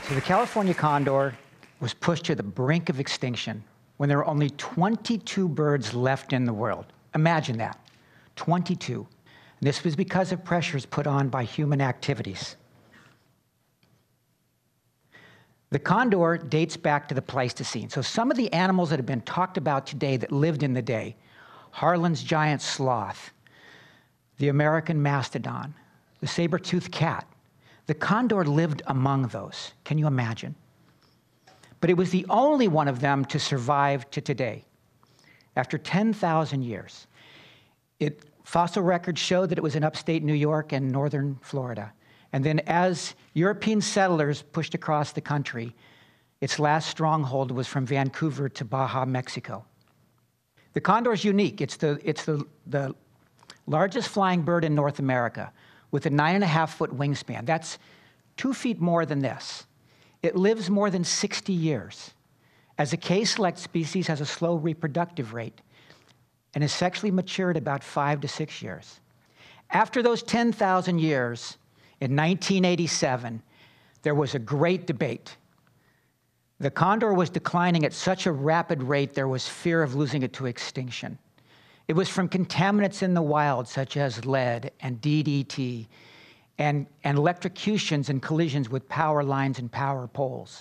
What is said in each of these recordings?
So the California condor was pushed to the brink of extinction when there were only 22 birds left in the world. Imagine that, 22. And this was because of pressures put on by human activities. The condor dates back to the Pleistocene. So some of the animals that have been talked about today that lived in the day, Harlan's giant sloth, the American mastodon, the saber-toothed cat, the condor lived among those. Can you imagine? But it was the only one of them to survive to today. After 10,000 years, fossil records show that it was in upstate New York and northern Florida. And then as European settlers pushed across the country, its last stronghold was from Vancouver to Baja, Mexico. The condor is unique. It's the largest flying bird in North America with a 9.5-foot wingspan. That's 2 feet more than this. It lives more than 60 years. As a K-select species, has a slow reproductive rate and is sexually mature at about 5 to 6 years. After those 10,000 years, in 1987, there was a great debate. The condor was declining at such a rapid rate, there was fear of losing it to extinction. It was from contaminants in the wild, such as lead and DDT, and electrocutions and collisions with power lines and power poles.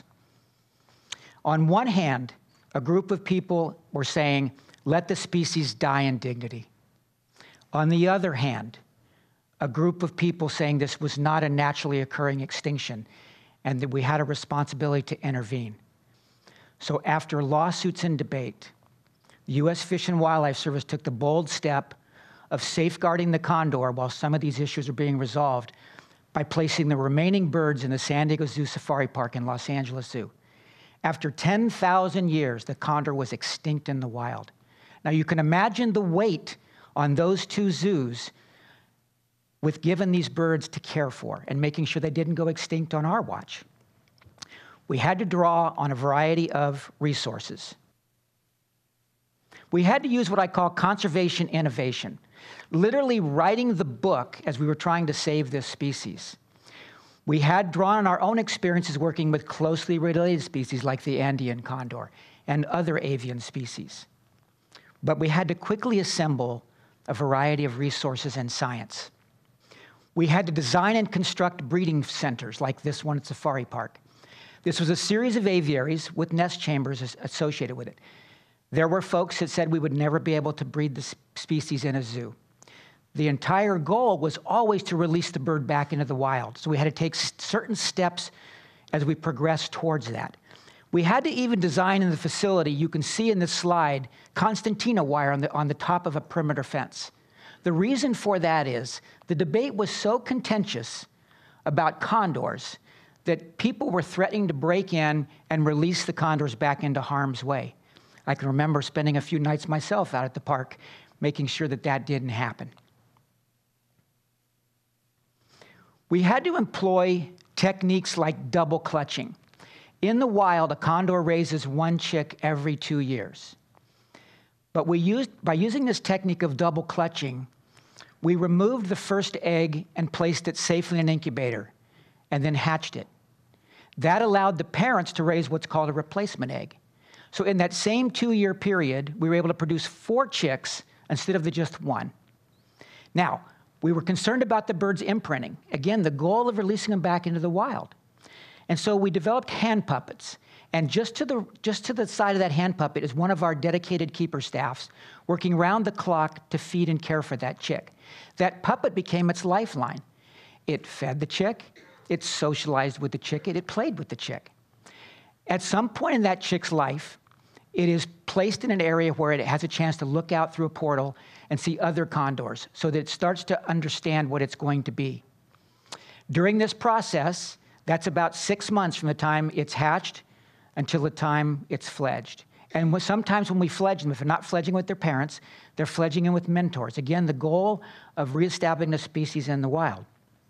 On one hand, a group of people were saying, let the species die in dignity. On the other hand, a group of people saying this was not a naturally occurring extinction and that we had a responsibility to intervene. So after lawsuits and debate, the U.S. Fish and Wildlife Service took the bold step of safeguarding the condor while some of these issues are being resolved by placing the remaining birds in the San Diego Zoo Safari Park in Los Angeles Zoo. After 10,000 years, the condor was extinct in the wild. Now you can imagine the weight on those two zoos with given these birds to care for and making sure they didn't go extinct on our watch. We had to draw on a variety of resources. We had to use what I call conservation innovation, literally writing the book as we were trying to save this species. We had drawn on our own experiences working with closely related species like the Andean condor and other avian species. But we had to quickly assemble a variety of resources and science. We had to design and construct breeding centers like this one at Safari Park. This was a series of aviaries with nest chambers associated with it. There were folks that said we would never be able to breed the species in a zoo. The entire goal was always to release the bird back into the wild. So we had to take certain steps as we progressed towards that. We had to even design in the facility, you can see in this slide, concertina wire on the top of a perimeter fence. The reason for that is the debate was so contentious about condors that people were threatening to break in and release the condors back into harm's way. I can remember spending a few nights myself out at the park, making sure that that didn't happen. We had to employ techniques like double clutching. In the wild, a condor raises one chick every 2 years. But by using this technique of double clutching, we removed the first egg and placed it safely in an incubator and then hatched it. That allowed the parents to raise what's called a replacement egg. So in that same 2-year period, we were able to produce 4 chicks instead of the just 1. Now, we were concerned about the birds imprinting. Again, the goal of releasing them back into the wild. And so we developed hand puppets. And just to the side of that hand puppet is one of our dedicated keeper staffs working round the clock to feed and care for that chick. That puppet became its lifeline. It fed the chick, it socialized with the chick, it played with the chick. At some point in that chick's life, it is placed in an area where it has a chance to look out through a portal and see other condors so that it starts to understand what it's going to be. During this process, that's about 6 months from the time it's hatched until the time it's fledged. And sometimes when we fledge them, if they're not fledging with their parents, they're fledging in with mentors. Again, the goal of reestablishing the species in the wild.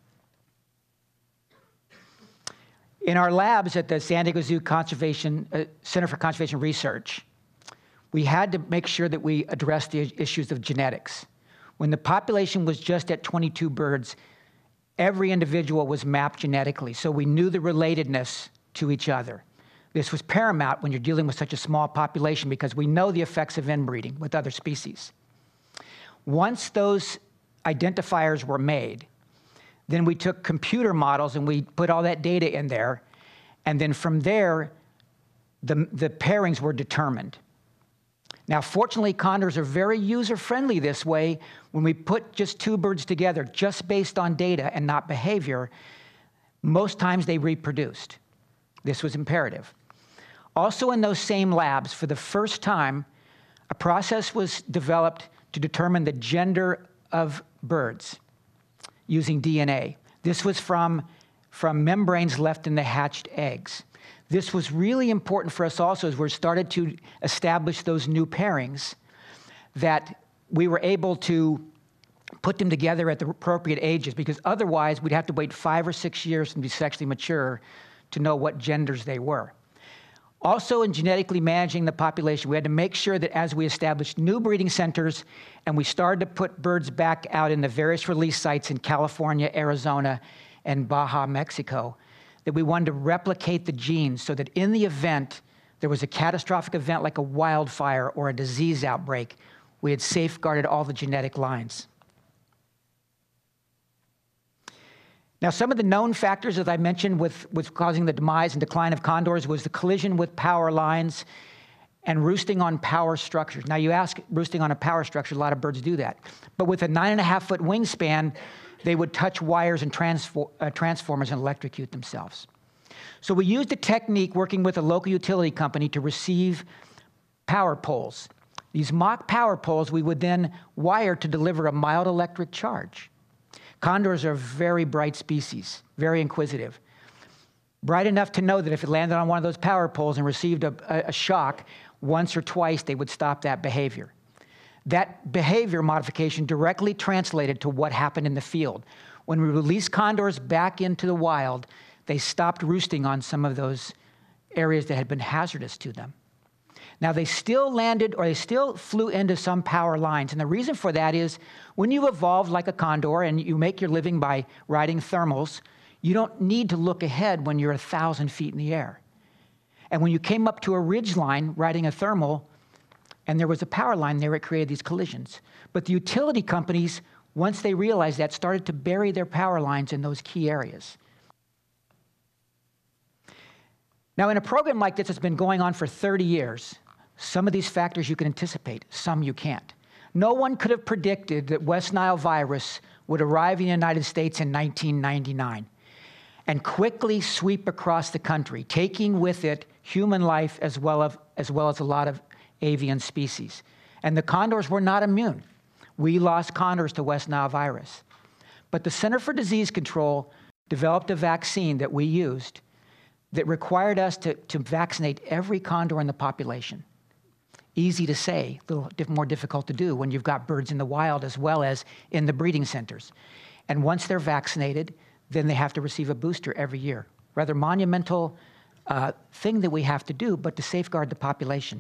In our labs at the San Diego Zoo Center for Conservation Research, we had to make sure that we addressed the issues of genetics. When the population was just at 22 birds, every individual was mapped genetically, so we knew the relatedness to each other. This was paramount when you're dealing with such a small population because we know the effects of inbreeding with other species. Once those identifiers were made, then we took computer models and we put all that data in there, and then from there, the pairings were determined. Now, fortunately, condors are very user-friendly this way. When we put just two birds together, just based on data and not behavior, most times they reproduced. This was imperative. Also in those same labs, for the first time, a process was developed to determine the gender of birds using DNA. This was from membranes left in the hatched eggs. This was really important for us also as we started to establish those new pairings, that we were able to put them together at the appropriate ages, because otherwise we'd have to wait 5 or 6 years to be sexually mature to know what genders they were. Also, in genetically managing the population, we had to make sure that as we established new breeding centers and we started to put birds back out in the various release sites in California, Arizona, and Baja, Mexico, that we wanted to replicate the genes so that in the event there was a catastrophic event like a wildfire or a disease outbreak, we had safeguarded all the genetic lines. Now, some of the known factors, as I mentioned, with causing the demise and decline of condors was the collision with power lines and roosting on power structures. Now, you ask, roosting on a power structure, a lot of birds do that. But with a 9.5-foot wingspan, they would touch wires and transformers and electrocute themselves. So we used a technique working with a local utility company to receive power poles. These mock power poles we would then wire to deliver a mild electric charge. Condors are a very bright species, very inquisitive. Bright enough to know that if it landed on one of those power poles and received a shock once or twice, they would stop that behavior. That behavior modification directly translated to what happened in the field. When we released condors back into the wild, they stopped roosting on some of those areas that had been hazardous to them. Now, they still landed, or they still flew into some power lines, and the reason for that is when you evolve like a condor and you make your living by riding thermals, you don't need to look ahead when you're 1,000 feet in the air. And when you came up to a ridge line riding a thermal, and there was a power line there, it created these collisions. But the utility companies, once they realized that, started to bury their power lines in those key areas. Now, in a program like this that's been going on for 30 years, some of these factors you can anticipate, some you can't. No one could have predicted that West Nile virus would arrive in the United States in 1999 and quickly sweep across the country, taking with it human life as well as a lot of avian species. And the condors were not immune. We lost condors to West Nile virus. But the Center for Disease Control developed a vaccine that we used that required us to vaccinate every condor in the population. Easy to say, a little more difficult to do when you've got birds in the wild as well as in the breeding centers. And once they're vaccinated, then they have to receive a booster every year. Rather monumental thing that we have to do, but to safeguard the population.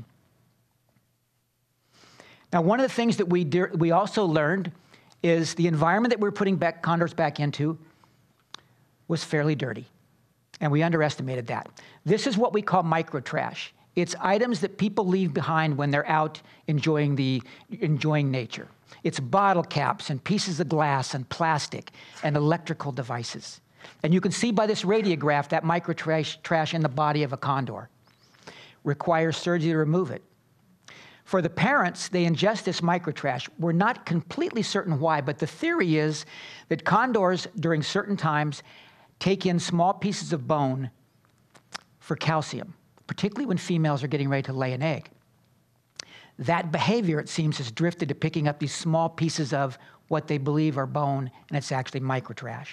Now, one of the things that we also learned is the environment that we're putting condors back into was fairly dirty, and we underestimated that. This is what we call microtrash. It's items that people leave behind when they're out enjoying nature. It's bottle caps and pieces of glass and plastic and electrical devices. And you can see by this radiograph that microtrash in the body of a condor. Requires surgery to remove it. For the parents, they ingest this microtrash. We're not completely certain why, but the theory is that condors, during certain times, take in small pieces of bone for calcium, particularly when females are getting ready to lay an egg. That behavior, it seems, has drifted to picking up these small pieces of what they believe are bone, and it's actually microtrash.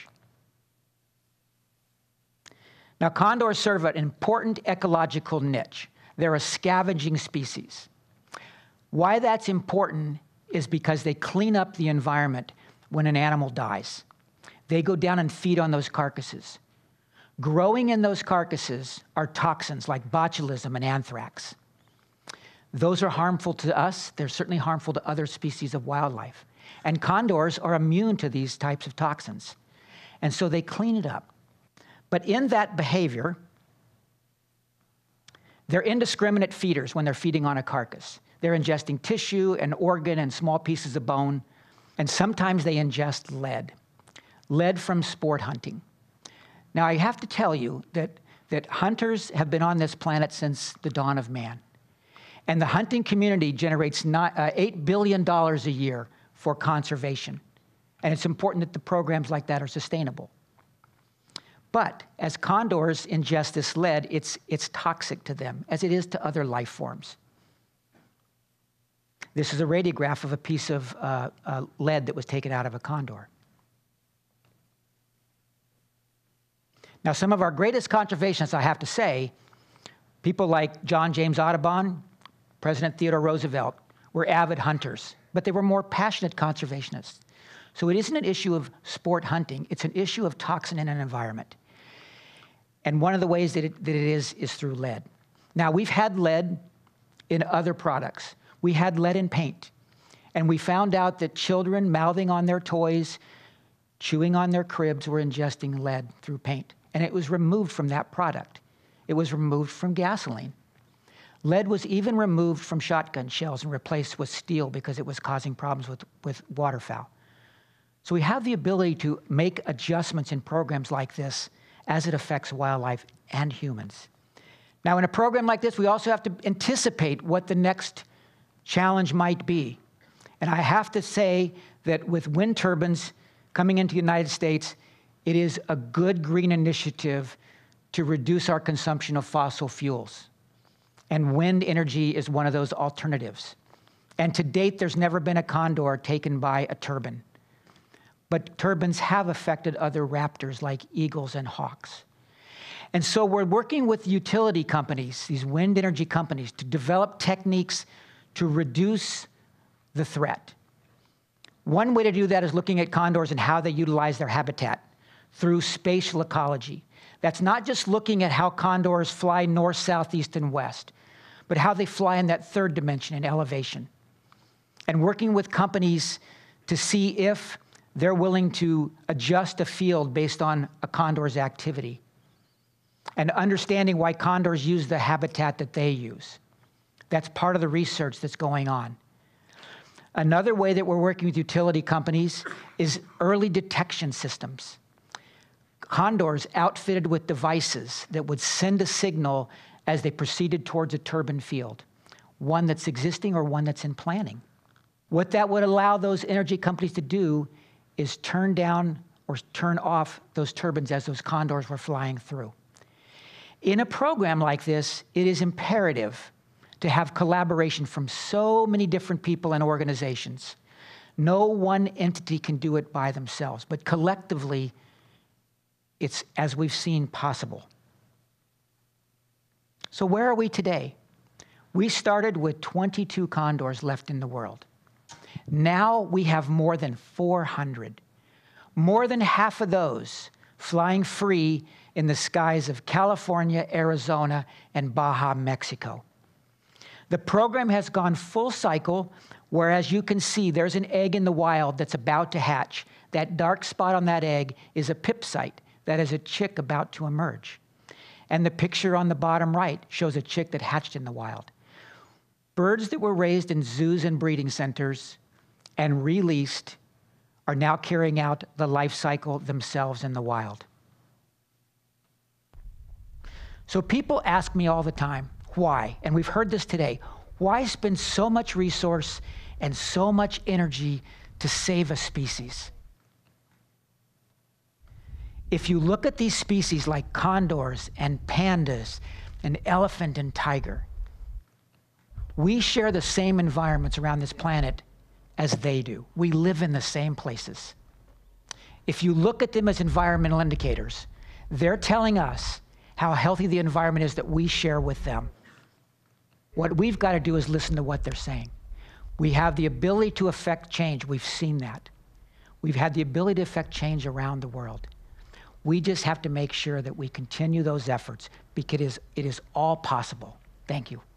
Now, condors serve an important ecological niche. They're a scavenging species. Why that's important is because they clean up the environment when an animal dies. They go down and feed on those carcasses. Growing in those carcasses are toxins like botulism and anthrax. Those are harmful to us. They're certainly harmful to other species of wildlife. And condors are immune to these types of toxins. And so they clean it up. But in that behavior, They're indiscriminate feeders when they're feeding on a carcass. They're ingesting tissue and organ and small pieces of bone, and sometimes they ingest lead from sport hunting. Now, I have to tell you that hunters have been on this planet since the dawn of man. And the hunting community generates $8 billion a year for conservation. And it's important that the programs like that are sustainable. But as condors ingest this lead, it's toxic to them, as it is to other life forms. This is a radiograph of a piece of lead that was taken out of a condor. Now, some of our greatest conservationists, I have to say, people like John James Audubon, President Theodore Roosevelt, were avid hunters, but they were more passionate conservationists. So it isn't an issue of sport hunting, it's an issue of toxin in an environment. And one of the ways that it is through lead. Now, we've had lead in other products. We had lead in paint. And we found out that children mouthing on their toys, chewing on their cribs, were ingesting lead through paint. And it was removed from that product. It was removed from gasoline. Lead was even removed from shotgun shells and replaced with steel because it was causing problems with waterfowl. So we have the ability to make adjustments in programs like this as it affects wildlife and humans. Now, in a program like this, we also have to anticipate what the next challenge might be. And I have to say that with wind turbines coming into the United States, it is a good green initiative to reduce our consumption of fossil fuels. And wind energy is one of those alternatives. And to date, there's never been a condor taken by a turbine. But turbines have affected other raptors like eagles and hawks. And so we're working with utility companies, these wind energy companies, to develop techniques to reduce the threat. One way to do that is looking at condors and how they utilize their habitat through spatial ecology. That's not just looking at how condors fly north, south, east, and west, but how they fly in that third dimension in elevation. And working with companies to see if they're willing to adjust a field based on a condor's activity. And understanding why condors use the habitat that they use. That's part of the research that's going on. Another way that we're working with utility companies is early detection systems. Condors outfitted with devices that would send a signal as they proceeded towards a turbine field, one that's existing or one that's in planning. What that would allow those energy companies to do is turn down or turn off those turbines as those condors were flying through. In a program like this, it is imperative to have collaboration from so many different people and organizations. No one entity can do it by themselves, but collectively, it's, as we've seen, possible. So where are we today? We started with 22 condors left in the world. Now we have more than 400. More than half of those flying free in the skies of California, Arizona, and Baja, Mexico. The program has gone full cycle, where, as you can see, there's an egg in the wild that's about to hatch. That dark spot on that egg is a pip site. That is a chick about to emerge. And the picture on the bottom right shows a chick that hatched in the wild. Birds that were raised in zoos and breeding centers and released are now carrying out the life cycle themselves in the wild. So people ask me all the time, why? And we've heard this today. Why spend so much resource and so much energy to save a species? If you look at these species like condors and pandas and elephant and tiger, we share the same environments around this planet as they do. We live in the same places. If you look at them as environmental indicators, they're telling us how healthy the environment is that we share with them. What we've got to do is listen to what they're saying. We have the ability to affect change. We've seen that. We've had the ability to affect change around the world. We just have to make sure that we continue those efforts because it is all possible. Thank you.